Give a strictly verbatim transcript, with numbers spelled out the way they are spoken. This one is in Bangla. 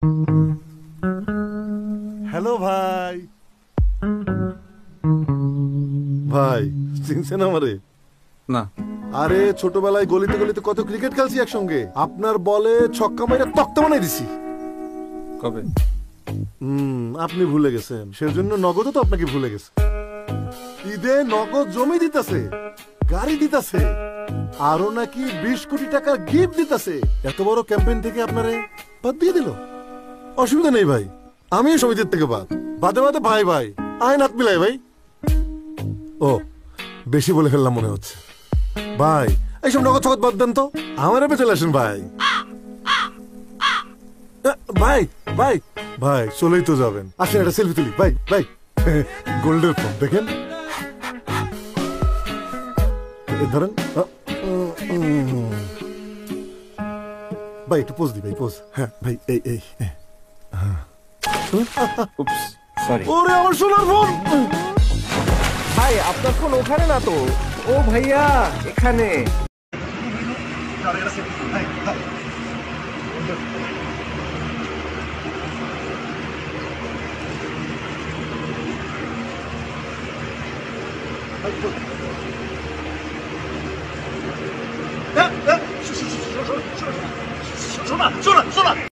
হ্যালো ভাই। ভাই চিনছেন আমারে? না। আরে ছোটবেলায় গলিতে গলিতে কত ক্রিকেট খেলছি একসঙ্গে। আপনার বলে ছক্কা মাইরা তক্তা বানাই দিছি। কবে? হুম আপনি ভুলে গেছেন, সেজন্য নগদও তো আপনাকে ভুলে গেছে। ঈদে নগদ জমি দিতেছে, গাড়ি দিতেছে, আরো নাকি বিশ কোটি টাকার গিফট দিতেছে। এত বড় ক্যাম্পেইন থেকে আপনারে বাদ দিয়ে দিল। অসুবিধা নেই ভাই, আমিও সমিতির থেকে বাদ। বাদে বাদে ভাই ভাই আইন হাত মিলাই ভাই। ও বেশি বলে ফেললাম মনে হচ্ছে। ভাই এইসব নগদ ছগদ বাদ দেন তো, আমার এপে চলে আসেন ভাই। ভাই ভাই ভাই চলেই তো যাবেন, আসেন একটা সেলফি তুলি। ভাই ভাই গোল্ডের ফোন দেখেন, ধরেন ভাই একটু পোজ দি ভাই, পোজ। হ্যাঁ ভাই এই এই সরি। ওরে আমার সোনার ফোন। ভাই আপনার ফোন ওখানে না তো। ও ভাইয়া এখানে। শোনা শোনা শোনা